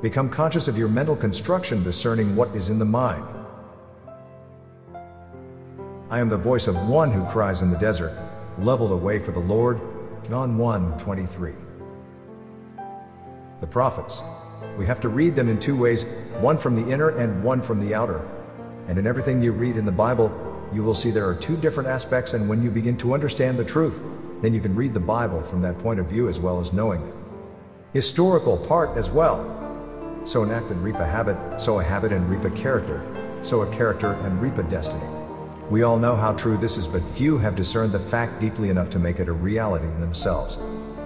Become conscious of your mental construction, discerning what is in the mind. I am the voice of one who cries in the desert, level the way for the Lord. John 1:23. The prophets. We have to read them in two ways, one from the inner and one from the outer. And in everything you read in the Bible, you will see there are two different aspects, and when you begin to understand the truth, then you can read the Bible from that point of view as well as knowing the historical part as well. Sow an act and reap a habit, sow a habit and reap a character, sow a character and reap a destiny. We all know how true this is, but few have discerned the fact deeply enough to make it a reality in themselves.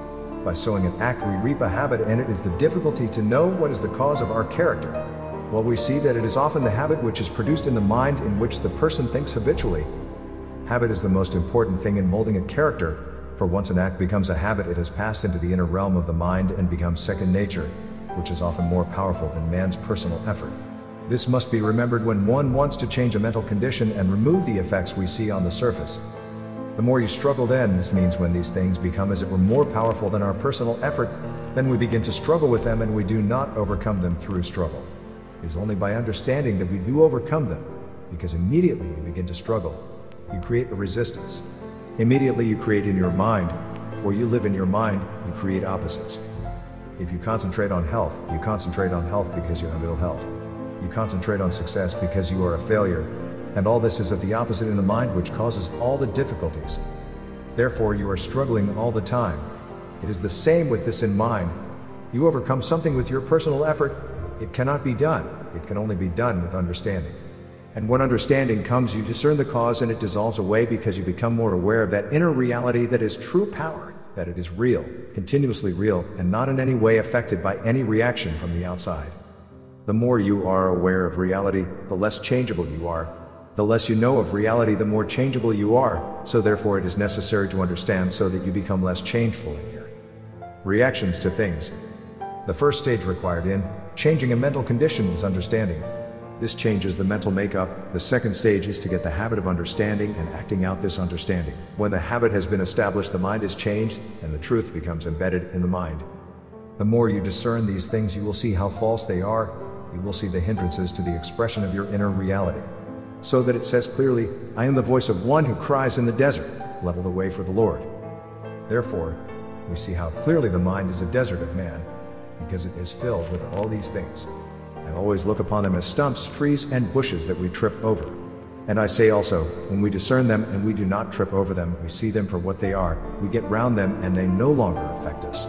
By sowing an act we reap a habit, and it is the difficulty to know what is the cause of our character. Well, we see that it is often the habit which is produced in the mind in which the person thinks habitually. Habit is the most important thing in molding a character, for once an act becomes a habit, it has passed into the inner realm of the mind and becomes second nature, which is often more powerful than man's personal effort. This must be remembered when one wants to change a mental condition and remove the effects we see on the surface. The more you struggle then, this means when these things become as it were more powerful than our personal effort, then we begin to struggle with them, and we do not overcome them through struggle. It is only by understanding that we do overcome them, because immediately you begin to struggle, you create a resistance. Immediately you create in your mind, or you live in your mind, you create opposites. If you concentrate on health, you concentrate on health because you have ill health. You concentrate on success because you are a failure, and all this is of the opposite in the mind, which causes all the difficulties. Therefore you are struggling all the time. It is the same with this in mind. You overcome something with your personal effort, it cannot be done. It can only be done with understanding. And when understanding comes, you discern the cause and it dissolves away, because you become more aware of that inner reality that is true power, that it is real, continuously real, and not in any way affected by any reaction from the outside. The more you are aware of reality, the less changeable you are. The less you know of reality, the more changeable you are, so therefore it is necessary to understand so that you become less changeful in your reactions to things. The first stage required in changing a mental condition is understanding. This changes the mental makeup. The second stage is to get the habit of understanding and acting out this understanding. When the habit has been established, the mind is changed, and the truth becomes embedded in the mind. The more you discern these things, you will see how false they are. You will see the hindrances to the expression of your inner reality. So that it says clearly, I am the voice of one who cries in the desert, level the way for the Lord. Therefore, we see how clearly the mind is a desert of man, because it is filled with all these things. I always look upon them as stumps, trees, and bushes that we trip over. And I say also, when we discern them and we do not trip over them, we see them for what they are, we get round them and they no longer affect us.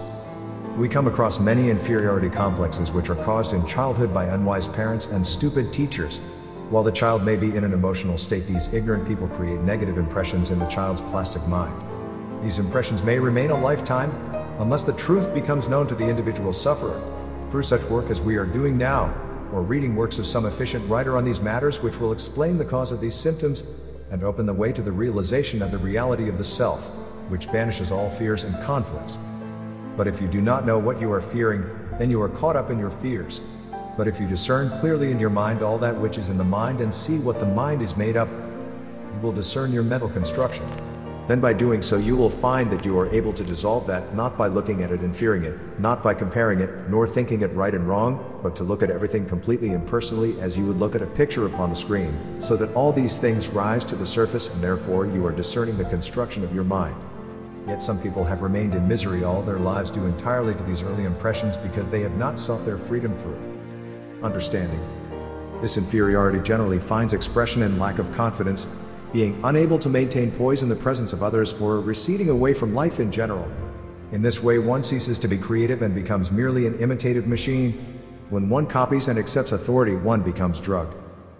We come across many inferiority complexes which are caused in childhood by unwise parents and stupid teachers. While the child may be in an emotional state, these ignorant people create negative impressions in the child's plastic mind. These impressions may remain a lifetime, unless the truth becomes known to the individual sufferer. Through such work as we are doing now, or reading works of some efficient writer on these matters which will explain the cause of these symptoms, and open the way to the realization of the reality of the self, which banishes all fears and conflicts. But if you do not know what you are fearing, then you are caught up in your fears. But if you discern clearly in your mind all that which is in the mind and see what the mind is made up of, you will discern your mental construction. Then by doing so you will find that you are able to dissolve that, not by looking at it and fearing it, not by comparing it, nor thinking it right and wrong, but to look at everything completely impersonally as you would look at a picture upon the screen, so that all these things rise to the surface, and therefore you are discerning the construction of your mind. Yet some people have remained in misery all their lives due entirely to these early impressions, because they have not sought their freedom through understanding. This inferiority generally finds expression in lack of confidence, being unable to maintain poise in the presence of others, or receding away from life in general. In this way one ceases to be creative and becomes merely an imitative machine. When one copies and accepts authority, one becomes drugged.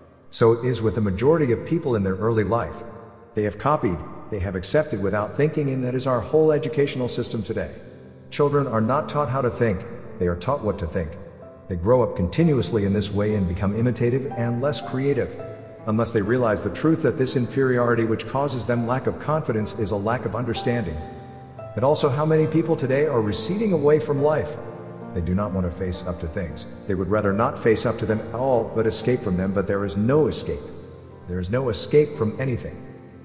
So it is with the majority of people in their early life. They have copied, they have accepted without thinking, and that is our whole educational system today. Children are not taught how to think, they are taught what to think. They grow up continuously in this way and become imitative and less creative, unless they realize the truth that this inferiority which causes them lack of confidence is a lack of understanding. And also how many people today are receding away from life. They do not want to face up to things. They would rather not face up to them at all, but escape from them. But there is no escape. There is no escape from anything.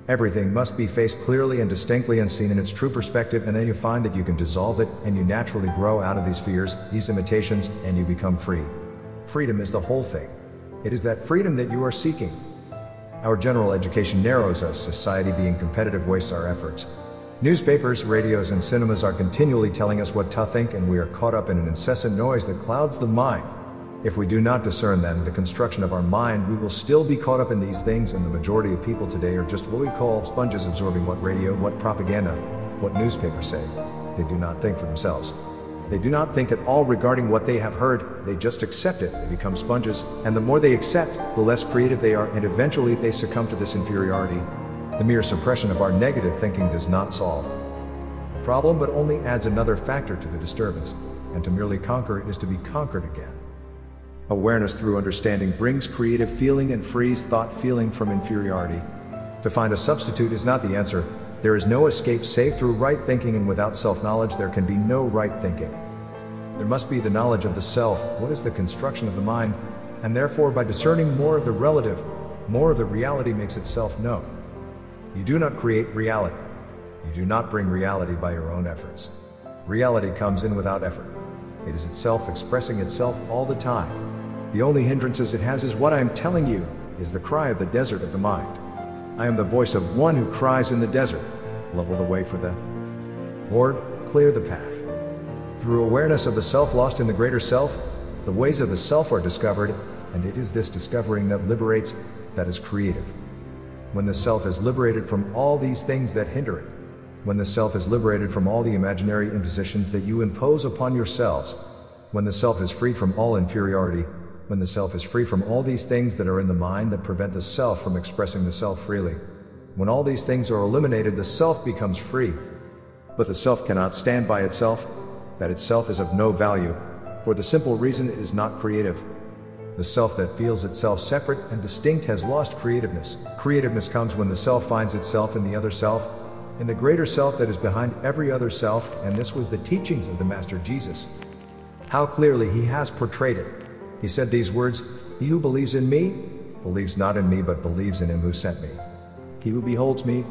Everything must be faced clearly and distinctly and seen in its true perspective, and then you find that you can dissolve it, and you naturally grow out of these fears, these imitations, and you become free. Freedom is the whole thing. It is that freedom that you are seeking. Our general education narrows us, society being competitive wastes our efforts. Newspapers, radios, and cinemas are continually telling us what to think, and we are caught up in an incessant noise that clouds the mind. If we do not discern then the construction of our mind, we will still be caught up in these things, and the majority of people today are just what we call sponges, absorbing what radio, what propaganda, what newspapers say. They do not think for themselves. They do not think at all regarding what they have heard, they just accept it. They become sponges, and the more they accept, the less creative they are, and eventually they succumb to this inferiority. The mere suppression of our negative thinking does not solve the problem, but only adds another factor to the disturbance, and to merely conquer it is to be conquered again. Awareness through understanding brings creative feeling and frees thought feeling from inferiority. To find a substitute is not the answer. There is no escape save through right thinking, and without self-knowledge there can be no right thinking. There must be the knowledge of the self, what is the construction of the mind, and therefore by discerning more of the relative, more of the reality makes itself known. You do not create reality. You do not bring reality by your own efforts. Reality comes in without effort. It is itself expressing itself all the time. The only hindrances it has is what I am telling you, is the cry of the desert of the mind. I am the voice of one who cries in the desert, level the way for the Lord, clear the path. Through awareness of the self lost in the greater self, the ways of the self are discovered, and it is this discovering that liberates, that is creative. When the self is liberated from all these things that hinder it, when the self is liberated from all the imaginary impositions that you impose upon yourselves, when the self is freed from all inferiority, when the self is free from all these things that are in the mind that prevent the self from expressing the self freely, when all these things are eliminated, the self becomes free. But the self cannot stand by itself, that itself is of no value, for the simple reason it is not creative. The self that feels itself separate and distinct has lost creativeness. Creativeness comes when the self finds itself in the other self, in the greater self that is behind every other self, and this was the teachings of the Master Jesus. How clearly he has portrayed it. He said these words, "He who believes in me, believes not in me but believes in him who sent me. He who beholds me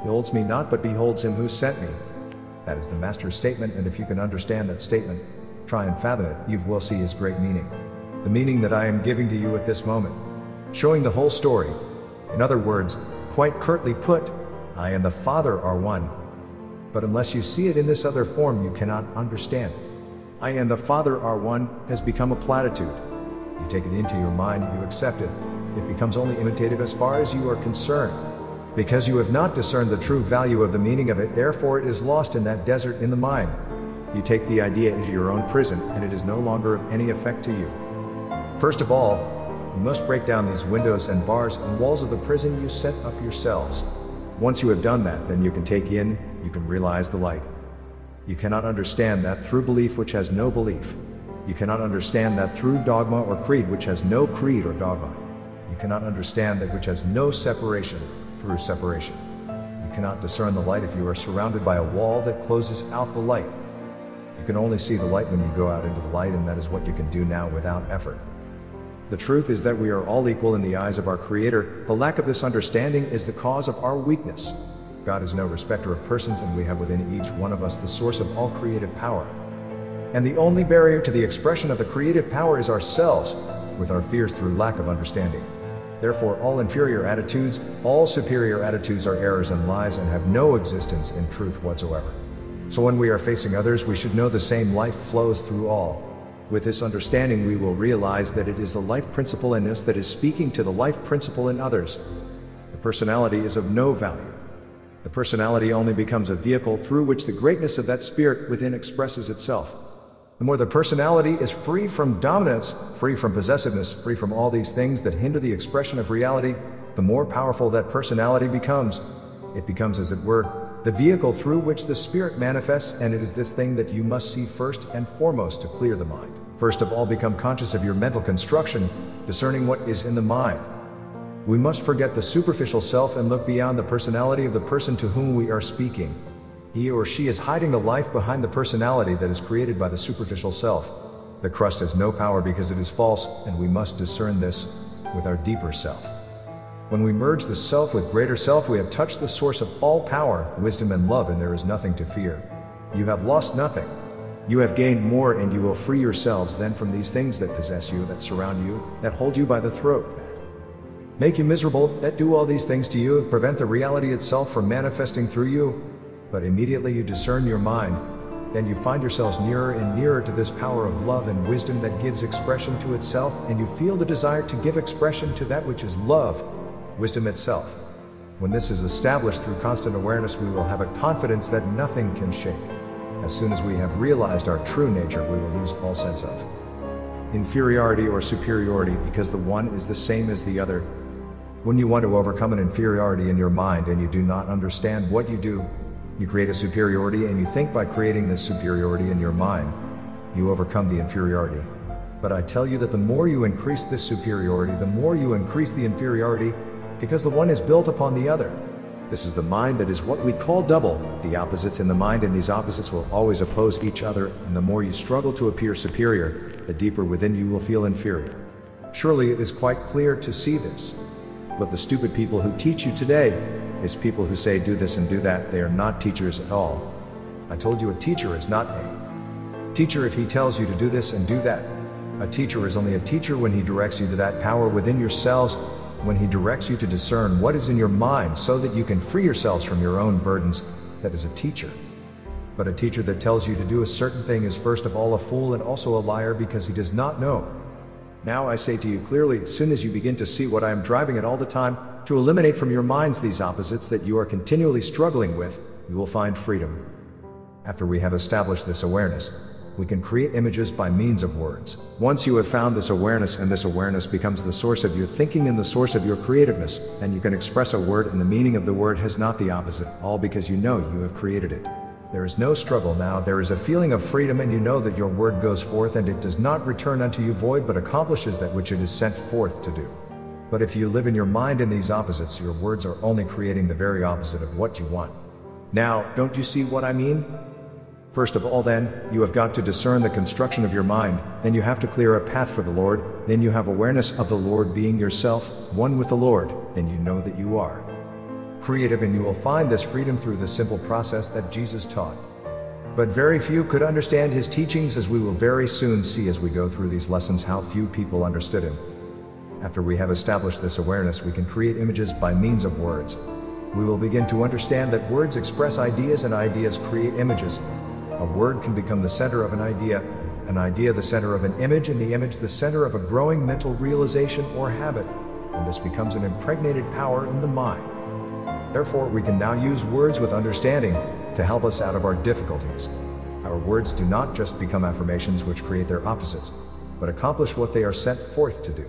not but beholds him who sent me." That is the Master's statement, and if you can understand that statement, try and fathom it, you will see his great meaning. The meaning that I am giving to you at this moment, showing the whole story. In other words, quite curtly put, I and the Father are one. But unless you see it in this other form, you cannot understand it. I and the Father are one has become a platitude. You take it into your mind, you accept it. It becomes only imitative as far as you are concerned. Because you have not discerned the true value of the meaning of it, therefore it is lost in that desert in the mind. You take the idea into your own prison, and it is no longer of any effect to you. First of all, you must break down these windows and bars and walls of the prison you set up yourselves. Once you have done that, then you can take in, you can realize the light. You cannot understand that through belief which has no belief. You cannot understand that through dogma or creed which has no creed or dogma. You cannot understand that which has no separation through separation. You cannot discern the light if you are surrounded by a wall that closes out the light. You can only see the light when you go out into the light, and that is what you can do now without effort. The truth is that we are all equal in the eyes of our Creator. The lack of this understanding is the cause of our weakness. God is no respecter of persons, and we have within each one of us the source of all creative power. And the only barrier to the expression of the creative power is ourselves, with our fears through lack of understanding. Therefore, all inferior attitudes, all superior attitudes are errors and lies and have no existence in truth whatsoever. So when we are facing others, we should know the same life flows through all. With this understanding, we will realize that it is the life principle in us that is speaking to the life principle in others. The personality is of no value. The personality only becomes a vehicle through which the greatness of that spirit within expresses itself. The more the personality is free from dominance, free from possessiveness, free from all these things that hinder the expression of reality, the more powerful that personality becomes. It becomes, as it were, the vehicle through which the spirit manifests, and it is this thing that you must see first and foremost to clear the mind. First of all, become conscious of your mental construction, discerning what is in the mind. We must forget the superficial self and look beyond the personality of the person to whom we are speaking. He or she is hiding the life behind the personality that is created by the superficial self. The crust has no power because it is false, and we must discern this with our deeper self. When we merge the self with greater self, we have touched the source of all power, wisdom and love, and there is nothing to fear. You have lost nothing. You have gained more, and you will free yourselves then from these things that possess you, that surround you, that hold you by the throat, that make you miserable, that do all these things to you and prevent the reality itself from manifesting through you. But immediately you discern your mind, then you find yourselves nearer and nearer to this power of love and wisdom that gives expression to itself, and you feel the desire to give expression to that which is love, wisdom itself. When this is established through constant awareness, we will have a confidence that nothing can shake. As soon as we have realized our true nature, we will lose all sense of inferiority or superiority, because the one is the same as the other. When you want to overcome an inferiority in your mind and you do not understand what you do, you create a superiority, and you think by creating this superiority in your mind, you overcome the inferiority. But I tell you that the more you increase this superiority, the more you increase the inferiority, because the one is built upon the other. This is the mind that is what we call double, the opposites in the mind, and these opposites will always oppose each other, and the more you struggle to appear superior, the deeper within you will feel inferior. Surely it is quite clear to see this. But the stupid people who teach you today is people who say do this and do that. They are not teachers at all. I told you a teacher is not a teacher if he tells you to do this and do that. A teacher is only a teacher when he directs you to that power within yourselves, when he directs you to discern what is in your mind so that you can free yourselves from your own burdens. That is a teacher. But a teacher that tells you to do a certain thing is first of all a fool and also a liar, because he does not know. Now I say to you clearly, as soon as you begin to see what I am driving at all the time, to eliminate from your minds these opposites that you are continually struggling with, you will find freedom. After we have established this awareness, we can create images by means of words. Once you have found this awareness, and this awareness becomes the source of your thinking and the source of your creativeness, and you can express a word, and the meaning of the word has not the opposite, all because you know you have created it. There is no struggle now, there is a feeling of freedom, and you know that your word goes forth and it does not return unto you void, but accomplishes that which it is sent forth to do. But if you live in your mind in these opposites, your words are only creating the very opposite of what you want. Now, don't you see what I mean? First of all then, you have got to discern the construction of your mind, then you have to clear a path for the Lord, then you have awareness of the Lord being yourself, one with the Lord, then you know that you are creative, and you will find this freedom through the simple process that Jesus taught. But very few could understand his teachings, as we will very soon see as we go through these lessons how few people understood him. After we have established this awareness, we can create images by means of words. We will begin to understand that words express ideas and ideas create images. A word can become the center of an idea the center of an image, and the image the center of a growing mental realization or habit, and this becomes an impregnated power in the mind. Therefore, we can now use words with understanding to help us out of our difficulties. Our words do not just become affirmations which create their opposites, but accomplish what they are sent forth to do.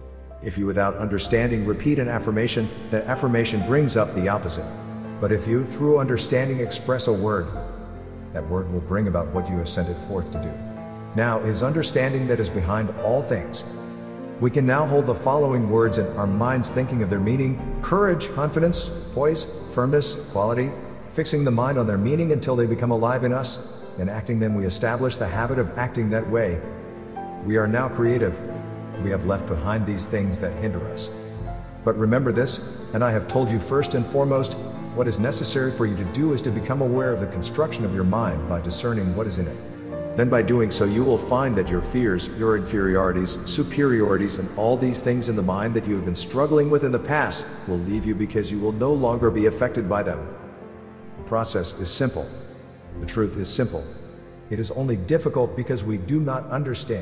If you without understanding repeat an affirmation, that affirmation brings up the opposite. But if you through understanding express a word, that word will bring about what you have sent it forth to do. Now it is understanding that is behind all things. We can now hold the following words in our minds, thinking of their meaning: courage, confidence, poise, firmness, quality, fixing the mind on their meaning until they become alive in us. In acting them, we establish the habit of acting that way. We are now creative. We have left behind these things that hinder us. But remember this, and I have told you first and foremost, what is necessary for you to do is to become aware of the construction of your mind by discerning what is in it. Then by doing so, you will find that your fears, your inferiorities, superiorities, and all these things in the mind that you have been struggling with in the past will leave you, because you will no longer be affected by them. The process is simple. The truth is simple. It is only difficult because we do not understand.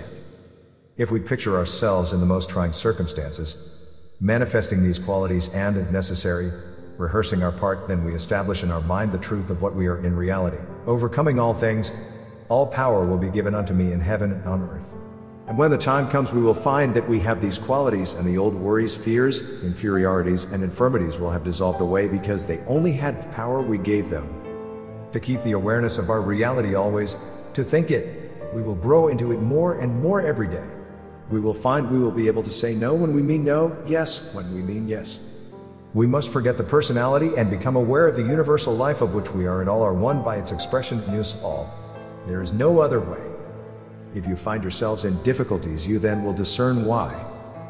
If we picture ourselves in the most trying circumstances, manifesting these qualities and, if necessary, rehearsing our part, then we establish in our mind the truth of what we are in reality. Overcoming all things, all power will be given unto me in heaven and on earth. And when the time comes, we will find that we have these qualities, and the old worries, fears, inferiorities, and infirmities will have dissolved away, because they only had the power we gave them. To keep the awareness of our reality always, to think it, we will grow into it more and more every day. We will find we will be able to say no when we mean no, yes when we mean yes. We must forget the personality and become aware of the universal life of which we are and all are one by its expression in us all. There is no other way. If you find yourselves in difficulties, you then will discern why.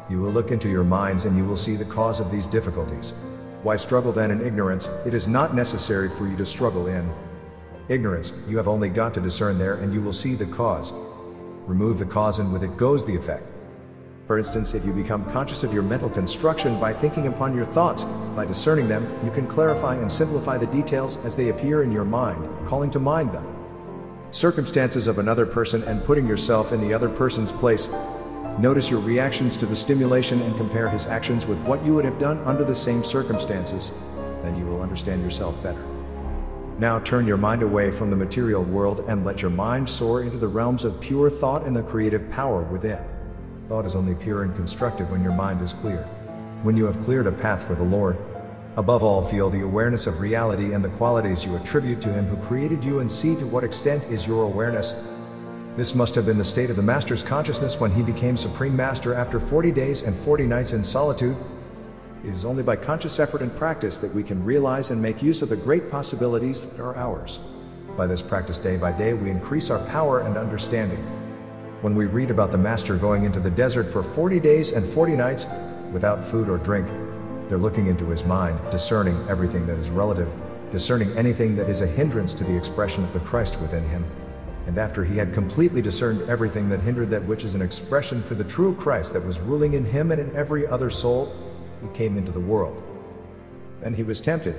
You will look into your minds and you will see the cause of these difficulties. Why struggle then in ignorance? It is not necessary for you to struggle in ignorance. You have only got to discern there and you will see the cause. Remove the cause and with it goes the effect. For instance, if you become conscious of your mental construction by thinking upon your thoughts, by discerning them, you can clarify and simplify the details as they appear in your mind, calling to mind the circumstances of another person and putting yourself in the other person's place. Notice your reactions to the stimulation and compare his actions with what you would have done under the same circumstances. Then you will understand yourself better. Now turn your mind away from the material world and let your mind soar into the realms of pure thought and the creative power within. Thought is only pure and constructive when your mind is clear. When you have cleared a path for the Lord. Above all, feel the awareness of reality and the qualities you attribute to Him who created you and see to what extent is your awareness. This must have been the state of the Master's consciousness when he became Supreme Master after 40 days and 40 nights in solitude. It is only by conscious effort and practice that we can realize and make use of the great possibilities that are ours. By this practice day by day we increase our power and understanding. When we read about the Master going into the desert for 40 days and 40 nights, without food or drink, they're looking into his mind, discerning everything that is relative, discerning anything that is a hindrance to the expression of the Christ within him. And after he had completely discerned everything that hindered that which is an expression to the true Christ that was ruling in him and in every other soul, he came into the world. Then he was tempted.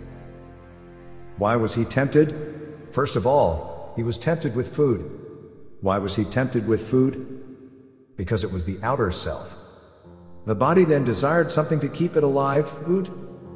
Why was he tempted? First of all, he was tempted with food. Why was he tempted with food? Because it was the outer self. The body then desired something to keep it alive, food.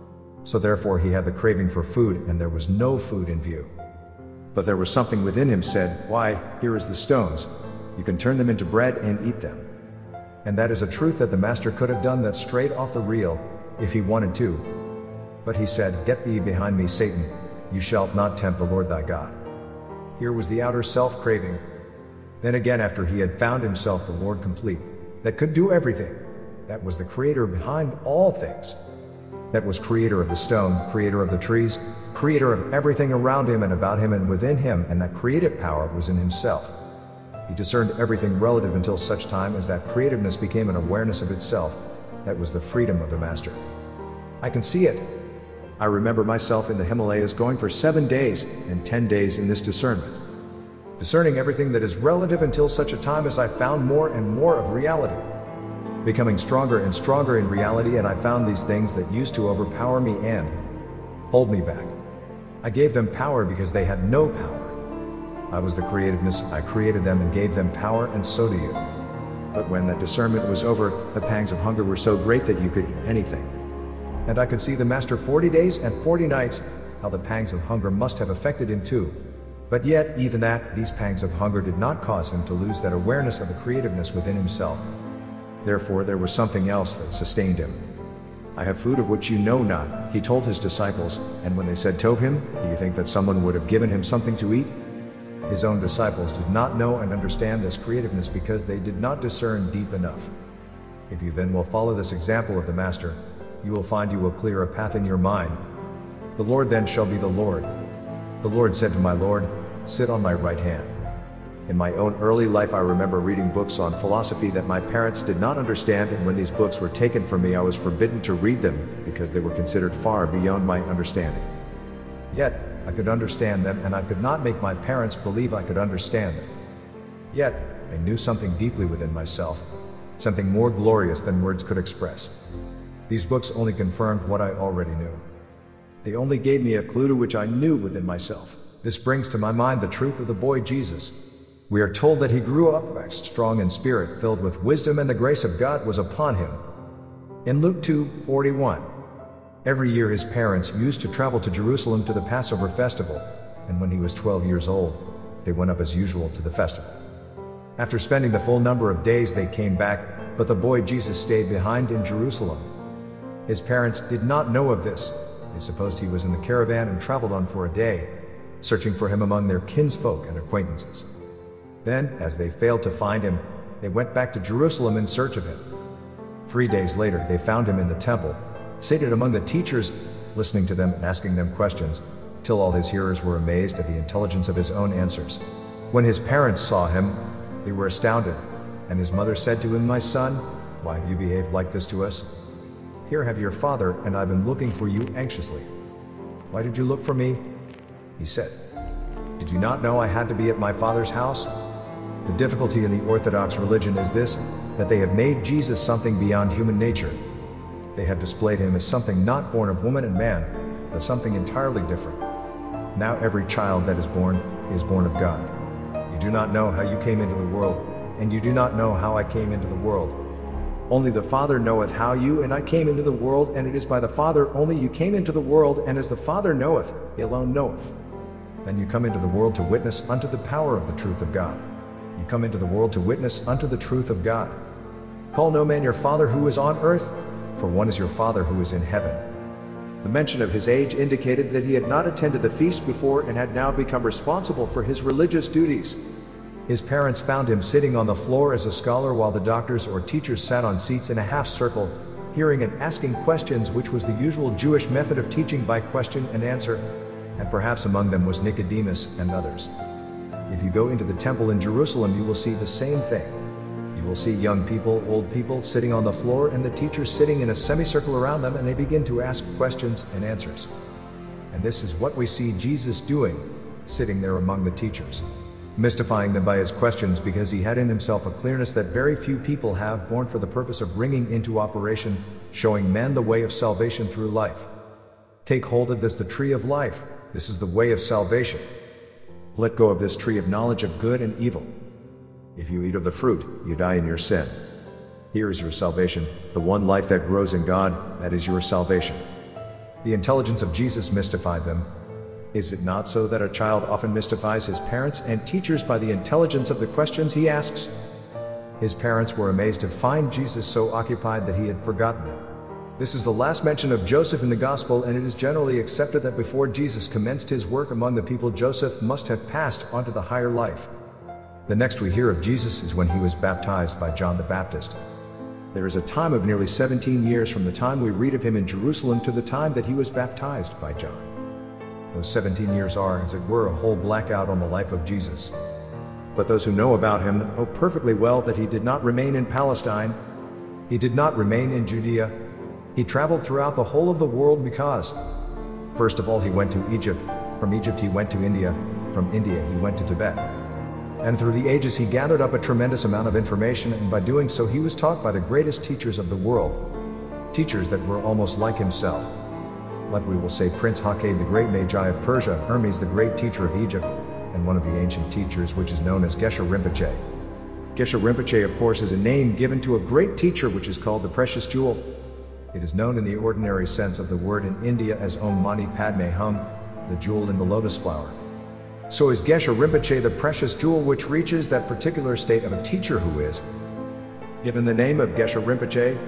So therefore he had the craving for food, and there was no food in view. But there was something within him said, why, here is the stones. You can turn them into bread and eat them. And that is a truth that the Master could have done that straight off the reel, if he wanted to. But he said, get thee behind me, Satan. You shalt not tempt the Lord thy God. Here was the outer self craving. Then again, after he had found himself the Lord complete, that could do everything, that was the creator behind all things, that was creator of the stone, creator of the trees, creator of everything around him and about him and within him, and that creative power was in himself. He discerned everything relative until such time as that creativeness became an awareness of itself. That was the freedom of the Master. I can see it. I remember myself in the Himalayas going for 7 days and 10 days in this discernment. Discerning everything that is relative until such a time as I found more and more of reality. Becoming stronger and stronger in reality, and I found these things that used to overpower me and hold me back. I gave them power because they had no power. I was the creativeness, I created them and gave them power, and so do you. But when that discernment was over, the pangs of hunger were so great that you could eat anything. And I could see the Master 40 days and 40 nights, how the pangs of hunger must have affected him too. But yet, even that, these pangs of hunger did not cause him to lose that awareness of the creativeness within himself. Therefore there was something else that sustained him. I have food of which you know not, he told his disciples, and when they said to him, do you think that someone would have given him something to eat? His own disciples did not know and understand this creativeness because they did not discern deep enough. If you then will follow this example of the Master, you will find you will clear a path in your mind. The Lord then shall be the Lord. The Lord said to my Lord, sit on my right hand. In my own early life I remember reading books on philosophy that my parents did not understand, and when these books were taken from me I was forbidden to read them because they were considered far beyond my understanding. Yet, I could understand them, and I could not make my parents believe I could understand them. Yet, I knew something deeply within myself, something more glorious than words could express. These books only confirmed what I already knew. They only gave me a clue to which I knew within myself. This brings to my mind the truth of the boy Jesus. We are told that he grew up waxed strong in spirit, filled with wisdom, and the grace of God was upon him. In Luke 2:41. Every year his parents used to travel to Jerusalem to the Passover festival, and when he was 12 years old, they went up as usual to the festival. After spending the full number of days they came back, but the boy Jesus stayed behind in Jerusalem. His parents did not know of this. They supposed he was in the caravan and traveled on for a day, searching for him among their kinsfolk and acquaintances. Then, as they failed to find him, they went back to Jerusalem in search of him. 3 days later they found him in the temple, seated among the teachers, listening to them and asking them questions, till all his hearers were amazed at the intelligence of his own answers. When his parents saw him, they were astounded, and his mother said to him, my son, why have you behaved like this to us? Here have your father, and I've been looking for you anxiously. Why did you look for me? He said. Did you not know I had to be at my father's house? The difficulty in the Orthodox religion is this, that they have made Jesus something beyond human nature. They have displayed him as something not born of woman and man, but something entirely different. Now every child that is born of God. You do not know how you came into the world, and you do not know how I came into the world. Only the Father knoweth how you and I came into the world, and it is by the Father only you came into the world, and as the Father knoweth, he alone knoweth. Then you come into the world to witness unto the power of the truth of God. You come into the world to witness unto the truth of God. Call no man your father who is on earth, for one is your Father who is in heaven. The mention of his age indicated that he had not attended the feast before and had now become responsible for his religious duties. His parents found him sitting on the floor as a scholar while the doctors or teachers sat on seats in a half circle, hearing and asking questions, which was the usual Jewish method of teaching by question and answer, and perhaps among them was Nicodemus and others. If you go into the temple in Jerusalem, you will see the same thing. You will see young people, old people sitting on the floor, and the teachers sitting in a semicircle around them, and they begin to ask questions and answers. And this is what we see Jesus doing, sitting there among the teachers, mystifying them by his questions, because he had in himself a clearness that very few people have, born for the purpose of bringing into operation, showing men the way of salvation through life. Take hold of this, the tree of life. This is the way of salvation. Let go of this tree of knowledge of good and evil. If you eat of the fruit, you die in your sin. Here is your salvation, the one life that grows in God, that is your salvation. The intelligence of Jesus mystified them. Is it not so that a child often mystifies his parents and teachers by the intelligence of the questions he asks? His parents were amazed to find Jesus so occupied that he had forgotten them. This is the last mention of Joseph in the Gospel, and it is generally accepted that before Jesus commenced his work among the people, Joseph must have passed on to the higher life. The next we hear of Jesus is when he was baptized by John the Baptist. There is a time of nearly 17 years from the time we read of him in Jerusalem to the time that he was baptized by John. Those 17 years are, as it were, a whole blackout on the life of Jesus. But those who know about him know perfectly well that he did not remain in Palestine. He did not remain in Judea. He traveled throughout the whole of the world because, first of all, he went to Egypt. From Egypt he went to India. From India he went to Tibet. And through the ages he gathered up a tremendous amount of information, and by doing so he was taught by the greatest teachers of the world. Teachers that were almost like himself. Like we will say Prince Hakkad the great Magi of Persia, Hermes the great teacher of Egypt, and one of the ancient teachers which is known as Geshe Rinpoche. Geshe Rinpoche, of course, is a name given to a great teacher which is called the precious jewel. It is known in the ordinary sense of the word in India as Om Mani Padme Hum, the jewel in the lotus flower. So is Geshe Rinpoche the precious jewel which reaches that particular state of a teacher who is given the name of Geshe Rinpoche.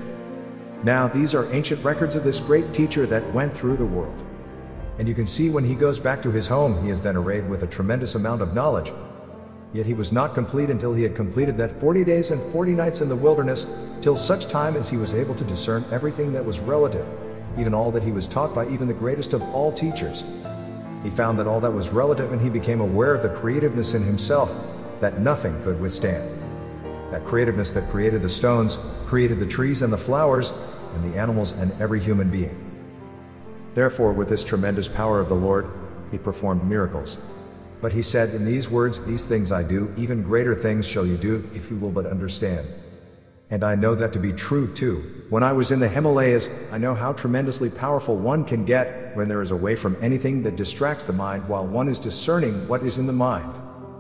Now these are ancient records of this great teacher that went through the world. And you can see when he goes back to his home, he is then arrayed with a tremendous amount of knowledge. Yet he was not complete until he had completed that 40 days and 40 nights in the wilderness, till such time as he was able to discern everything that was relative, even all that he was taught by even the greatest of all teachers. He found that all that was relative, and he became aware of the creativeness in himself that nothing could withstand. That creativeness that created the stones, created the trees and the flowers, and the animals and every human being. Therefore, with this tremendous power of the Lord, he performed miracles. But he said in these words, "These things I do, even greater things shall you do, if you will but understand." And I know that to be true too. When I was in the Himalayas, I know how tremendously powerful one can get when there is away from anything that distracts the mind while one is discerning what is in the mind.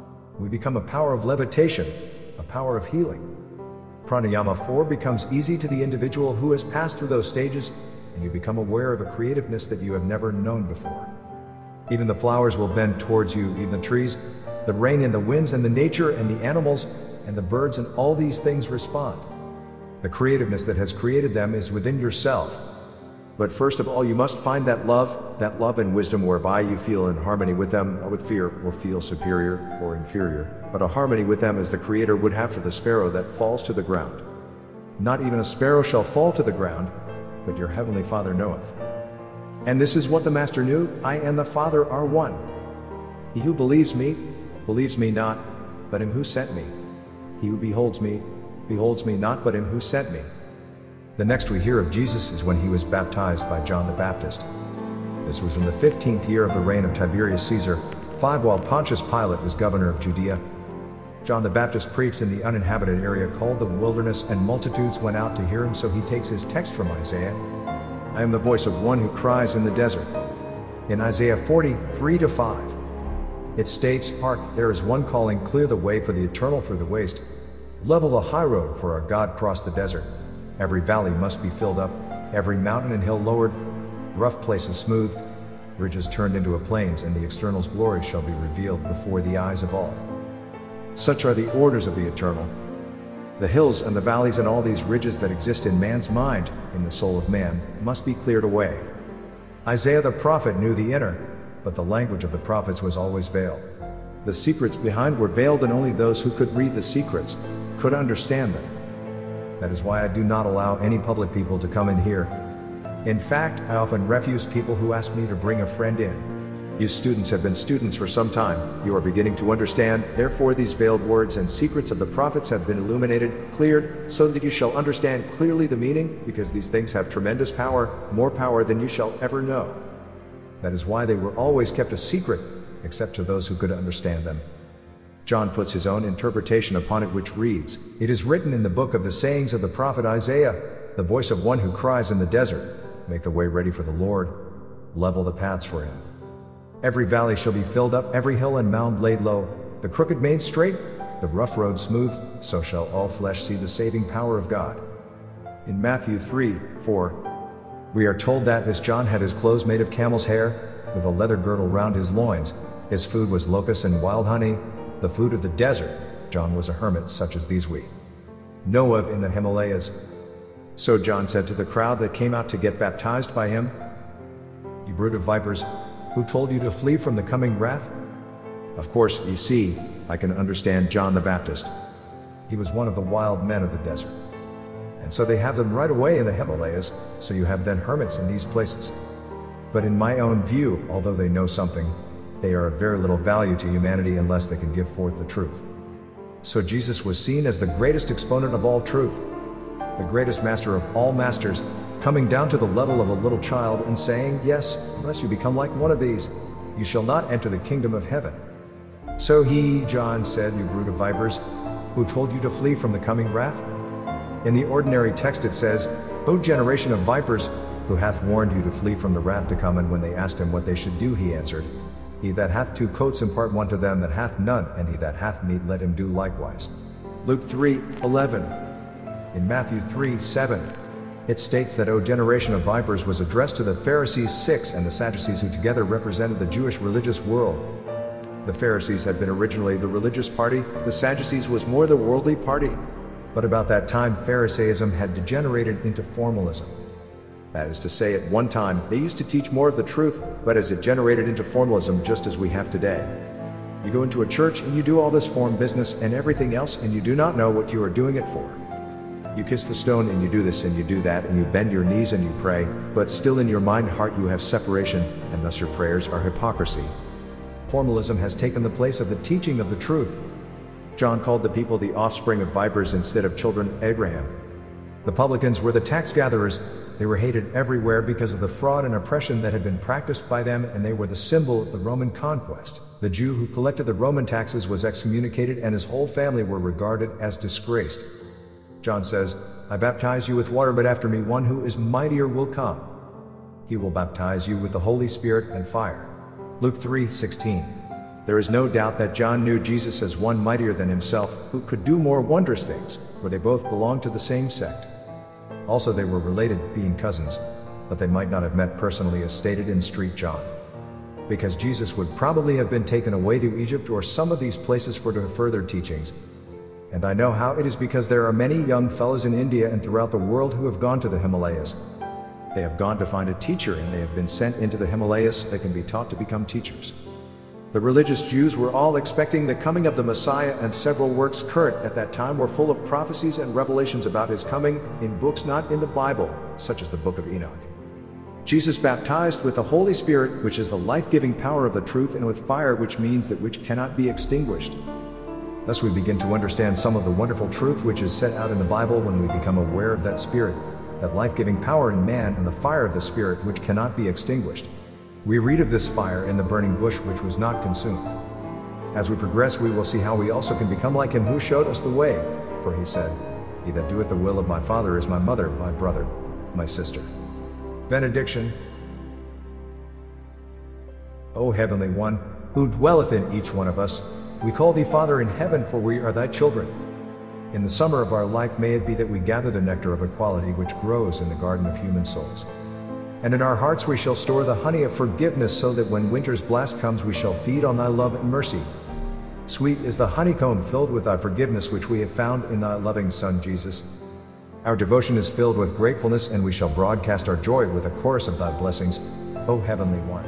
We become a power of levitation, a power of healing. Pranayama 4 becomes easy to the individual who has passed through those stages, and you become aware of a creativeness that you have never known before. Even the flowers will bend towards you, even the trees, the rain and the winds and the nature and the animals and the birds, and all these things respond. The creativeness that has created them is within yourself. But first of all, you must find that love and wisdom whereby you feel in harmony with them, not with fear or feel superior or inferior, but a harmony with them as the Creator would have for the sparrow that falls to the ground. Not even a sparrow shall fall to the ground, but your heavenly Father knoweth. And this is what the Master knew: I and the Father are one. He who believes me not, but him who sent me. He who beholds me not, but him who sent me. The next we hear of Jesus is when he was baptized by John the Baptist. This was in the 15th year of the reign of Tiberius Caesar, 5 while Pontius Pilate was governor of Judea. John the Baptist preached in the uninhabited area called the wilderness, and multitudes went out to hear him, so he takes his text from Isaiah. I am the voice of one who cries in the desert. In Isaiah 40:3-5, it states, "Hark, there is one calling, clear the way for the eternal through the waste. Level the high road for our God, cross the desert. Every valley must be filled up, every mountain and hill lowered, rough places smoothed, ridges turned into plains, and the external's glory shall be revealed before the eyes of all." Such are the orders of the Eternal. The hills and the valleys and all these ridges that exist in man's mind, in the soul of man, must be cleared away. Isaiah the prophet knew the inner, but the language of the prophets was always veiled. The secrets behind were veiled, and only those who could read the secrets could understand them. That is why I do not allow any public people to come in here. In fact, I often refuse people who ask me to bring a friend in. You students have been students for some time. You are beginning to understand, therefore these veiled words and secrets of the prophets have been illuminated, cleared, so that you shall understand clearly the meaning, because these things have tremendous power, more power than you shall ever know. That is why they were always kept a secret, except to those who could understand them. John puts his own interpretation upon it, which reads, "It is written in the book of the sayings of the prophet Isaiah, the voice of one who cries in the desert, make the way ready for the Lord, level the paths for him. Every valley shall be filled up, every hill and mound laid low, the crooked made straight, the rough road smooth, so shall all flesh see the saving power of God." In Matthew 3:4, we are told that as John had his clothes made of camel's hair, with a leather girdle round his loins, his food was locusts and wild honey, the food of the desert. John was a hermit such as these we know of in the Himalayas. So John said to the crowd that came out to get baptized by him, "You brood of vipers, who told you to flee from the coming wrath?" Of course, you see, I can understand John the Baptist. He was one of the wild men of the desert. And so they have them right away in the Himalayas, so you have then hermits in these places. But in my own view, although they know something, they are of very little value to humanity unless they can give forth the truth. So Jesus was seen as the greatest exponent of all truth, the greatest master of all masters, coming down to the level of a little child and saying, "Yes, unless you become like one of these, you shall not enter the kingdom of heaven." So he, John, said, "You brood of vipers, who told you to flee from the coming wrath?" In the ordinary text it says, "O generation of vipers, who hath warned you to flee from the wrath to come?" And when they asked him what they should do, he answered, "He that hath 2 coats impart one to them that hath none, and he that hath meat let him do likewise." Luke 3:11. In Matthew 3:7, it states that "O generation of vipers" was addressed to the Pharisees 6 and the Sadducees, who together represented the Jewish religious world. The Pharisees had been originally the religious party, the Sadducees was more the worldly party. But about that time Pharisaism had degenerated into formalism. That is to say, at one time, they used to teach more of the truth, but as it generated into formalism, just as we have today. You go into a church and you do all this form business and everything else, and you do not know what you are doing it for. You kiss the stone and you do this and you do that, and you bend your knees and you pray, but still in your mind heart you have separation, and thus your prayers are hypocrisy. Formalism has taken the place of the teaching of the truth. John called the people the offspring of vipers instead of children of Abraham. The publicans were the tax gatherers. They were hated everywhere because of the fraud and oppression that had been practiced by them, and they were the symbol of the Roman conquest. The Jew who collected the Roman taxes was excommunicated, and his whole family were regarded as disgraced. John says, "I baptize you with water, but after me one who is mightier will come. He will baptize you with the Holy Spirit and fire." Luke 3:16. There is no doubt that John knew Jesus as one mightier than himself, who could do more wondrous things, for they both belonged to the same sect. Also they were related, being cousins, but they might not have met personally as stated in Street John. Because Jesus would probably have been taken away to Egypt or some of these places for further teachings. And I know how it is, because there are many young fellows in India and throughout the world who have gone to the Himalayas. They have gone to find a teacher, and they have been sent into the Himalayas. They can be taught to become teachers. The religious Jews were all expecting the coming of the Messiah, and several works current at that time were full of prophecies and revelations about his coming, in books not in the Bible, such as the Book of Enoch. Jesus baptized with the Holy Spirit, which is the life-giving power of the truth, and with fire, which means that which cannot be extinguished. Thus we begin to understand some of the wonderful truth which is set out in the Bible when we become aware of that Spirit. that life-giving power in man and the fire of the Spirit which cannot be extinguished. We read of this fire in the burning bush which was not consumed. As we progress, we will see how we also can become like him who showed us the way, for he said, "He that doeth the will of my Father is my mother, my brother, my sister." Benediction. O Heavenly One, who dwelleth in each one of us, we call thee Father in heaven, for we are thy children. In the summer of our life may it be that we gather the nectar of equality which grows in the garden of human souls. And in our hearts we shall store the honey of forgiveness, so that when winter's blast comes we shall feed on thy love and mercy. Sweet is the honeycomb filled with thy forgiveness which we have found in thy loving Son Jesus. Our devotion is filled with gratefulness, and we shall broadcast our joy with a chorus of thy blessings, O Heavenly One.